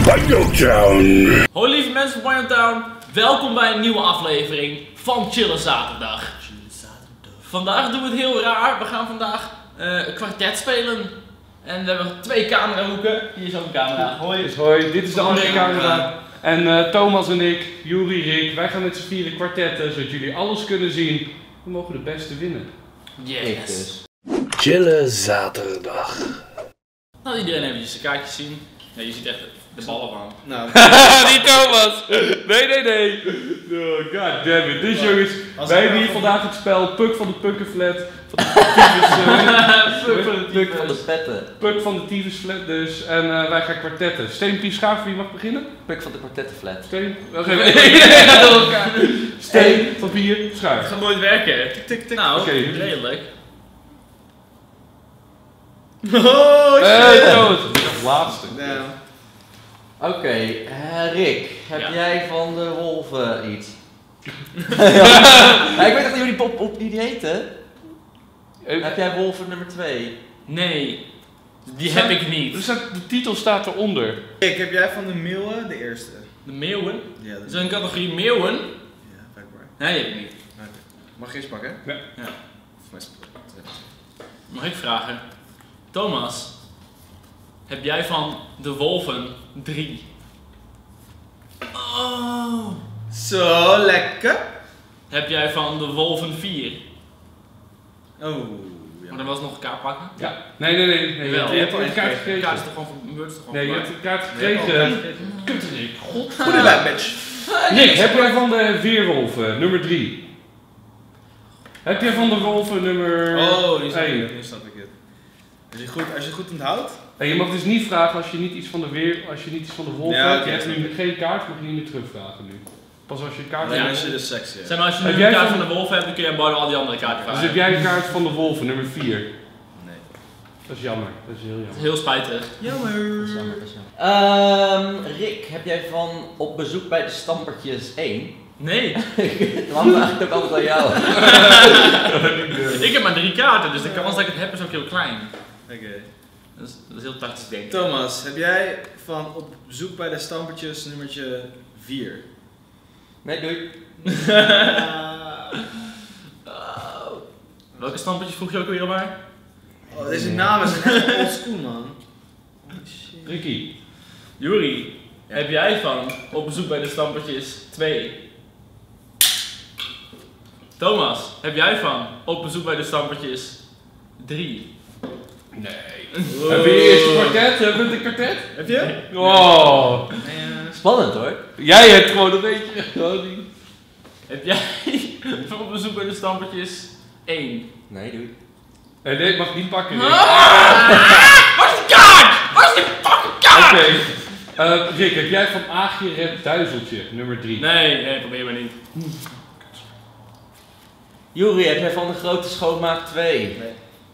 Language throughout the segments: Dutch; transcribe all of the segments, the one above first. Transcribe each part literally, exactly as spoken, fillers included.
Banjotown. Hoi lieve mensen van Banjotown, welkom bij een nieuwe aflevering van Chillen Zaterdag. Vandaag doen we het heel raar, we gaan vandaag uh, een kwartet spelen. En we hebben twee camerahoeken, hier is ook een camera. Hoi. Dus hoi, dit is de andere camera. En uh, Thomas en ik, Juri, Rick, wij gaan met z'n vieren kwartetten, zodat jullie alles kunnen zien. We mogen de beste winnen. Yes. Chillen Zaterdag. Laat iedereen eventjes de kaartjes zien. Ja, je ziet echt de ballen van. Nou, Die Thomas! Nee, nee, nee. oh, god damn it. Dus jongens, Als wij ik hebben hier van- vandaag het spel Puk van de Pukkenflat. Van de tyfus, uh, Puk van de Puk Van de petten. Puk van de tyfusflat dus. En uh, wij gaan kwartetten. Steen, Pies, Schaaf, wie mag beginnen? Puk van de kwartettenflat. Steen, wacht even. Nee, nee, gaat door elkaar. Steen, papier, Het schaaf. gaat nooit werken. Tik, tik, tik. Nou, Oké. redelijk. Oh shit! Eh, Thomas, dit is het laatste. Nou, Oké, okay, uh, Rick, heb Ja. jij van de wolven iets? Ja, ik weet echt niet hoe die pop op die heten. Eh, Heb jij wolven nummer twee? Nee, die Staat- heb ik niet. er staat- de titel staat eronder. Rick, heb jij van de meeuwen de eerste? De meeuwen? Ja, dat Is er een categorie meeuwen? Ja, blijkbaar. Nee, die heb ik niet. Oké. Mag je eens pakken? Ja. Ja. Of mij spelen. Mag ik vragen? Thomas, heb jij van de wolven drie? Oh. Zo, lekker! Heb jij van de wolven vier? Oh, Maar ja. dan was nog een kaart pakken? Ja. Nee, nee, nee. nee. Jawel. Je hebt al een kaart De gekregen. kaart is toch gewoon van beurt is toch gewoon Nee, je voor hebt mij? een kaart Je hebt al gekregen. een kaart gekregen. Kut, Rick. God. Goeie bij, bitch! Rick, heb jij van de weerwolven nummer drie? Heb jij van de wolven nummer Oh, nu snap ik één? het. Nu snap ik het. Als je goed, als je goed onthoudt. En je mag dus niet vragen als je niet iets van de weer, als je niet iets van de wolven Ja, hebt. oké, Je hebt snap nu geen kaart, mag je niet meer terugvragen nu. Pas als je een kaart Nee, hebt. als je de seks hebt. Zeg maar, als je Heb nu jij een kaart van- van de wolven hebt, dan kun je aan Bardo al die andere kaarten Dus vragen. heb jij een kaart van de wolven nummer vier? Nee. Dat is jammer, dat is heel Dat is jammer. heel spijtig. Jammer. Ehm, Rick, heb jij van op bezoek bij de stampertjes één? Nee, Dan vraag ik ook altijd aan jou. ik heb maar drie kaarten, dus de kans dat ik het heb is ook heel klein. Oké. Dat is, dat is heel tactisch denken. Thomas, heb jij van op zoek bij de stampertjes nummertje vier? Nee, doei. Oh. Welke stampertjes vroeg je ook weer maar? Oh, deze namen zijn echt oldschool, man. Oh shit. Ricky. Juri, heb jij van op bezoek bij de stampertjes twee? Thomas, heb jij van op bezoek bij de stampertjes drie? Nee. Heb je je eerste kwartet? Hebben we het een kwartet? Heb je? Oh. Spannend hoor. Jij hebt gewoon een beetje gewoon die. Heb jij van op bezoek bij de stampertjes één? Nee, doei. Nee, nee, ik mag niet pakken. Rick. Waar is de kaart? Waar is die fucking kaart? Oké. Eh, Rick, heb jij van Aagje Rep Duizeltje nummer drie? Nee, nee, probeer maar niet. Juri, heb jij van de grote schoonmaak twee? Nee.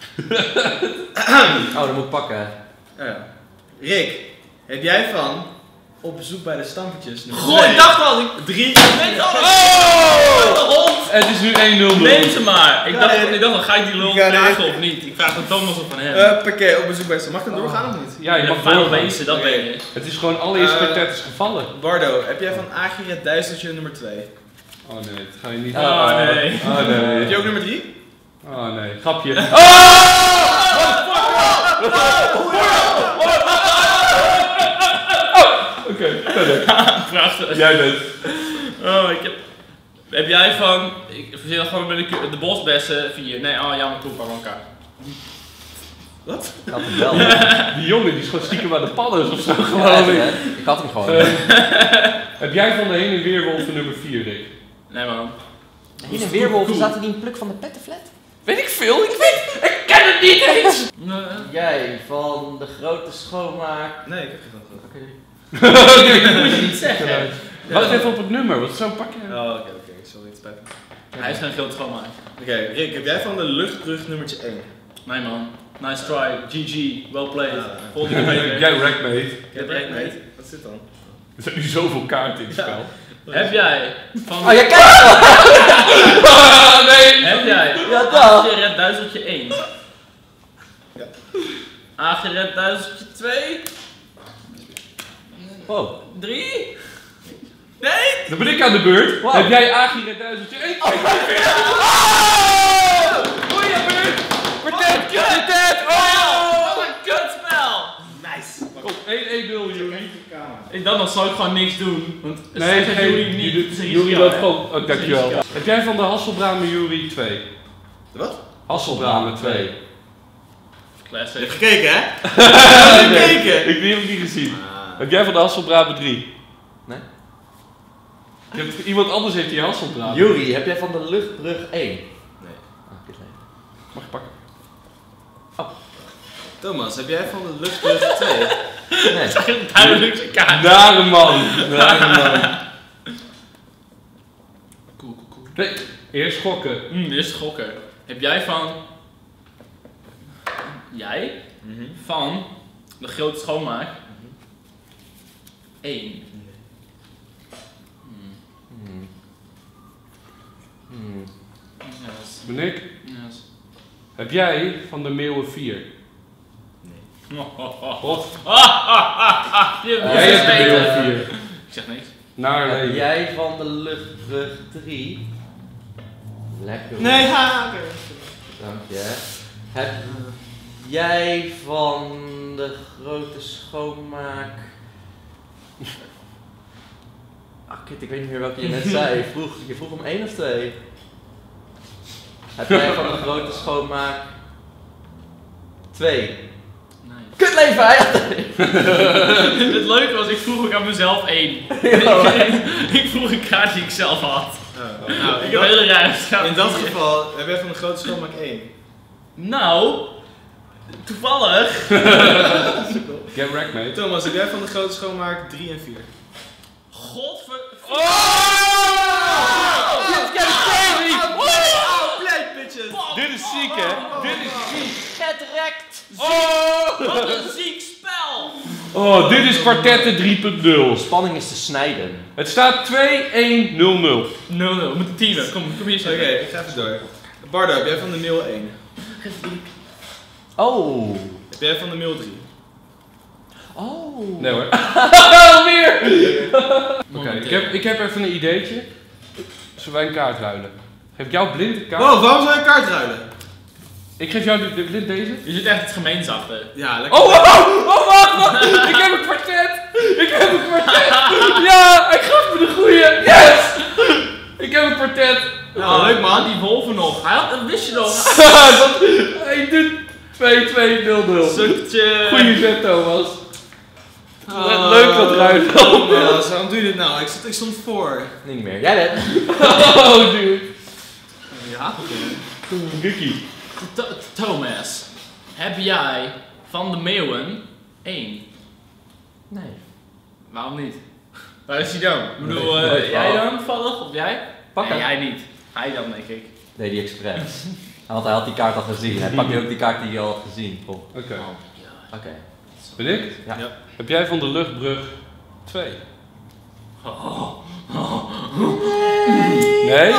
Oh, dan moet ik pakken. Oh ja. Rick, heb jij van op bezoek bij de stampertjes nummer Goh, ik dacht al, ik drie? weet al. Oh! De hond! Het is nu één nul. Neem ze maar. Ik Ja, dacht, nee. ik dacht dan ga ik die lul Ja, nee. vragen of niet. Ik vraag aan Thomas of van hem. Uh, Oké, op bezoek bij de stampertjes. Mag ik dan doorgaan of niet? Ja, je mag Final doorgaan. wezen, dat Oké. ben je. Het is gewoon allereerst Eh, kwartet is gevallen. Bardo, heb jij van Agiret Duizeltje nummer twee? Oh nee, dat ga je niet. Oh, nee. Oh Heb je nee. ook nummer drie? Oh nee, grapje. Oké, verder. Prachtig. Jij bent. Oh, ik heb... Heb jij van... Ik verzin dat gewoon met de, ku- de bosbessen vier. Nee, oh jammer, koep maar elkaar. Wat? Ik had hem wel. Die jongen die is gewoon stiekem aan de pannen of zo, Ja, geloof ik. hè? Ik had hem gewoon. Eh, heb jij van de heen en weerwolven nummer vier, Rick? Nee man. Hier een weerwolf, zaten die in pluk van de pettenflat? Weet ik veel, ik weet, ik ken het niet eens! Nee. Jij van de grote schoonmaak. Nee, ik heb geen antwoord. Oké, doei. Dat moet je niet zeggen. Wacht even op het nummer, wat zo pak je? Oh, oké, oké. Sorry, het spijt me. Hij is geen groot schoonmaak. Oké, Rick, heb jij van de luchtbrug nummertje één? Nee man. Nice try. G G. Well played. Ja. Volgende keer beter. Jij wreck mate. Ik heb Rick, mee. mate. Wat zit dan? Er zijn nu zoveel kaarten in het spel. Heb jij van... Oh, jij kijkt wel! Ah, nee! Heb jij Ja, dag. Agered duizeltje één? Ja. Agered duizeltje twee? Wow. drie. Nee! Dan ben ik aan de beurt. Wow. Heb jij Agira duizendje één? Oh! Goeie beurt! Kwartet, Wat een kut! kwartet! Oh! Oh! Wat een kutspel! Nice. Kom, één één nul jullie. Ik dacht, dan zou ik gewoon niks doen. Want Nee, zij nee, Jury niet. jullie- Het is een jullie risico, dat hè? gewoon. Oh, dankjewel. Risico. Heb jij van de Hasselbramen Jury twee? Wat? Hasselbramen twee. Je Classic. hebt gekeken, hè? Je hebt gekeken. Ik heb het niet gezien. Ah. Heb jij van de Hasselbramen drie? Nee. Je hebt, iemand anders heeft die Hasselbramen. Jury, heb jij van de luchtbrug één? Nee. Ah, kut leven. Mag je pakken? Thomas, heb jij van de luchtbrug twee? Nee. Duidelijkste kaart. Nare man. Nare man. Cool, cool, cool. Nee, eerst gokken. Hm, dit is gokken. Heb jij van... Jij? Mhm. Van de grote schoonmaak? één. Hmm. Hmm. Yes. Ben ik? Yes. Heb jij van de Meeuwen vier? Of. Je moet Jij het hebt de Meeuwen weten. vier. Ik zeg niks. Naar Heb leven. jij van de luchtbrug drie? Lekker. Nee, ha, oké. Dank je. Heb jij van de grote schoonmaak... Ah, kut, ik weet niet meer welke je net zei. Je vroeg, je vroeg om één of twee? Heb jij van de grote schoonmaak... twee? Nee. Kutleven, hij had twee. Het leuke was, ik vroeg ook aan mezelf één. Ik vroeg een kaart die ik zelf had. Oh, nou, Ik in heb dat, hele rare strategieën. in dat geval heb jij van de grote schoonmaak één. Nou, toevallig. Get wrecked, mate. Thomas, heb jij van de grote schoonmaak drie en vier? Godver... Oh! Let's get it crazy! Oh, play bitches! Dit is ziek, hè? Dit is ziek. Getrekt! Oh! Wat een ziek spel! Oh, dit is kwartetten drie punt nul. Spanning is te snijden. Het staat twee een nul nul. nul nul, we moeten teamen. Kom, kom hier Oké, zitten. ik ga even door. Bardo, heb jij van de mail één? Oh. Heb jij van de mail drie? Oh. Nee hoor. Alweer! Oké, ik, heb, ik heb even een ideetje. Zullen wij een kaart ruilen? Geef ik jou blind een kaart? Wow, waarom zou je een kaart ruilen? Ik geef jou de, de blind deze. Je zit echt het gemeens achter. Ja, lekker. Oh, oh, oh, wacht, wacht! Ik heb een kwartet! Ik heb een kwartet! Ja, hij gaf me de goeie! Yes! Ik heb een kwartet! Nou, leuk man. Die wolven nog. Hij had, dat wist je nog. Dat, hij doet twee twee nul nul. Sukje. Goeie zet, Thomas. Oh, Leuk dat ruilen. Thomas, waarom doe je dit nou? Ik stond, ik stond voor. Niet meer. Jij bent. Oh, dude. Ja? Ricky. Th- Thomas, heb jij van de meeuwen één? Nee. Waarom niet? Waar is hij dan? Ik bedoel, Nee, eh, nooit jij wel. dan toevallig? Of jij? Pak Nee, hem. jij niet. Hij dan, denk ik. Nee, die expres. Want hij had die kaart al gezien. Hij pakt nu ook die kaart die hij al had gezien. Kom. Oké. Oké. Ben ik? Ja. Ja. Heb jij van de luchtbrug twee? Nee?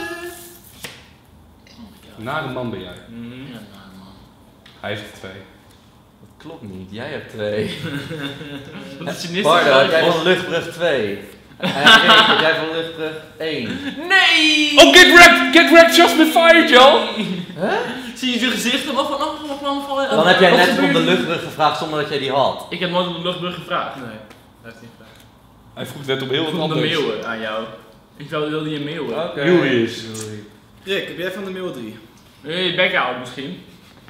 Nare man ben jij. Mhm. Ja, nou, man. Hij heeft er twee. Dat klopt niet. Jij hebt twee. Wat is cynistisch. Bardo, heb jij leuk. van luchtbrug twee? En Rick, heb jij van luchtbrug één? Nee! Oh, get wrecked! Get wrecked, just been fired, joh! Huh? Zie je zijn gezicht en wat van, oh, wat van, van, Dan heb jij wat net gebeurt om de hier? luchtbrug gevraagd zonder dat jij die had. Ik heb nooit om de luchtbrug gevraagd. Nee, hij heeft niet gevraagd. Hij vroeg net op heel wat Van de anders. meeuwen aan jou. Ik wilde wilde je meeuwen. Oké. Julius. Rick, heb jij van de mail drie? Wil je je bek houden misschien?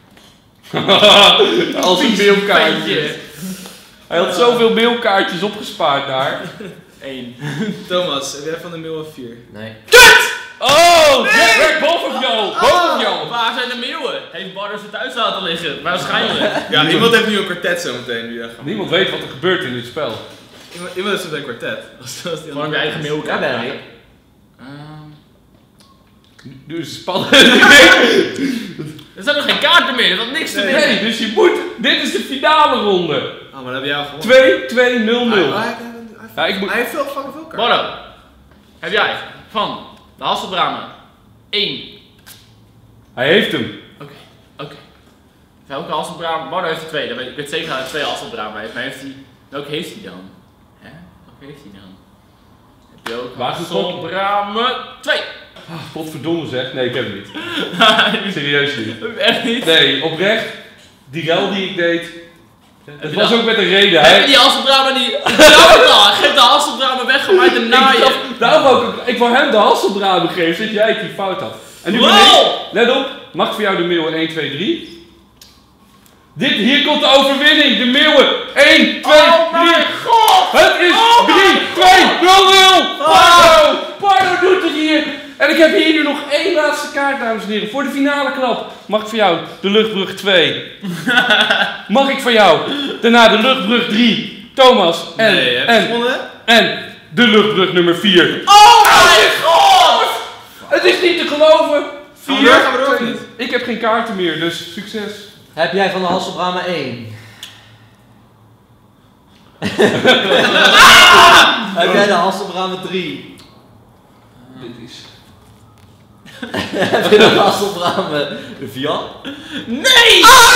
Als een mailkaartje. Ventje. Hij had zoveel mailkaartjes opgespaard daar. Eén. Thomas, heb jij van de mail vier? Nee. Oh! Get wrecked, both of jou! Both of jou! Waar zijn de meeuwen? Heeft Bardo ze thuis laten liggen? Waarschijnlijk. Ja, iemand heeft nu een kwartet zometeen. Die daar gaat. Niemand weet wat er gebeurt in dit spel. Iemand, iemand heeft zometeen een kwartet. Als, als die Gewoon op je eigen meeuwen. Jij bent Rick. Nu is het spannend. Er zijn nog geen kaarten meer, er is niks te Nee. winnen. Nee, dus je moet... Dit is de finale ronde. Oh, maar dan heb jij al gewonnen. twee twee nul nul. Hij, hij, hij, hij, Ja, ik moet... hij heeft veel, fucking veel kaarten. Bardo, heb jij van de Hasselbramen één? Hij heeft hem. Oké, oké. Welke Hasselbramen? Bardo heeft er twee, dan weet ik, ik weet zeker dat hij twee Hasselbramen heeft. Maar heeft hij, welke heeft hij dan? Hè? Wat heeft hij dan? Heb je ook Waar is het gok? Hasselbrame twee. Ah, Godverdomme zeg. Nee, ik heb het niet. Serieus niet. Echt niet? Nee, oprecht. Die ruil die ik deed. Het je was dat- ook met een reden. Heb je Hè? die Hasselbrame niet... Ik dacht het al, geef de Hasselbrame weg om mij te Ik, naaien. dacht- daarom wou ik, ik wou hem de Hasselbrame geven, zodat jij het die fout had. En nu ben ik, Wow! let op, mag ik voor jou de meeuwen één, twee, drie? Dit, hier komt de overwinning, de meeuwen. één, twee, Oh mijn drie. god! Het is Oh drie, twee, nul, nul. Pardo, Pardo doet het hier. En ik heb hier nu nog één laatste kaart, dames en heren, voor de finale klap. Mag ik voor jou de luchtbrug twee? Mag ik voor jou daarna de luchtbrug drie? Thomas en, Nee, heb je en, gewonnen? en de luchtbrug nummer vier. Oh mijn god! Het is niet te geloven. Gaan we Vier. door, gaan we door of niet? Ik heb geen kaarten meer, dus succes. Heb jij van de Hasselbrame één? Heb jij de Hasselbrame drie? Dit is... Heb je de Hasselbrame vier? Nee! Oh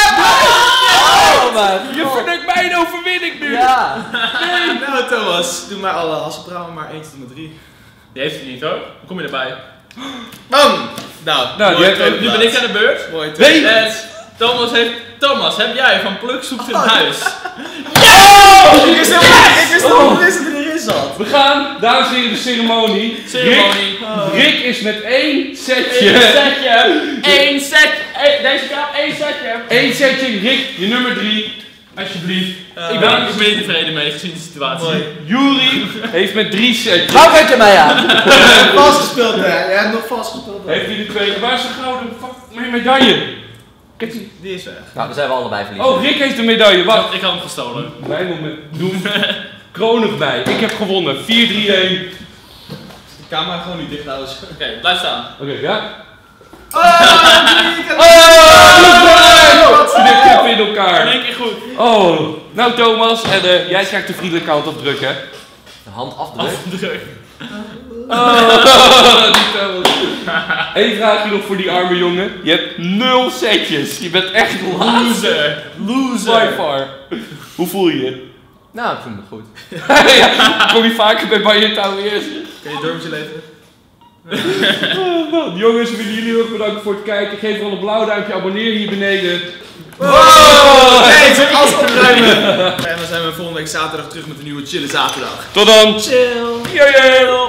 mijn Je god! vernukt mijn overwinning nu. Ja! Nou Thomas, doe maar alle Hasselbramen maar één tot en met drie. Die heeft hij niet hoor. Hoe kom je erbij? Bam! Nou, Nou, mooi die tweede Nu ben plaats. ik aan de beurt. Mooi Nee! tweede En plaats. Thomas heeft... Thomas, heb jij van Pluk zoekt een huis? Ik wist helemaal ik wist helemaal niet dat hij erin zat. We gaan, dames en heren, de ceremonie. Ceremonie. Rick, Rick is met één setje. Eén setje. Eén set. Eén- Deze kaart, één setje. Eén setje, Rick, je nummer drie. Alsjeblieft. Ik ben, ik ben niet tevreden mee gezien de situatie. Mooi. Jury heeft met drie setjes. Hou met je mij aan! Vastgespeeld hè, jij hebt nog vastgespeeld. hè? Heeft hij de tweede. Waar is de gouden fuck, mijn medaille? Ik heb die... Die is weg. Nou, we zijn wel allebei verliezen. Oh, Rick heeft de medaille. Ik Wacht. had, ik had hem gestolen. Wij moment. Doen kronig bij. Ik heb gewonnen. vier drie één. De camera gewoon niet dicht houden. Oké, blijf staan. Oké, ja. Oh, ik heb Oh, dit heb in In elkaar. één keer goed. Oh, nou Thomas, en eh, jij krijgt de vriendelijke hand op druk, hè? De hand afdruk. Afdruk. Oh, die Thomas. Eén vraagje nog voor die arme jongen. Je hebt nul setjes. Je bent echt laatste. Loser. By far. Hoe voel je je? Nou, ik voel me goed. Ja, kom je vaker bij Bayern Touw eerst? Kun je door met je leven? Nou, jongens, we willen jullie heel erg bedanken voor het kijken. Geef vooral een blauw duimpje, abonneer hier beneden. Wow! Nee, ik zeg alles opruimen! En dan zijn we volgende week zaterdag terug met een nieuwe chille zaterdag. Tot dan. Chill! Yeah, yeah.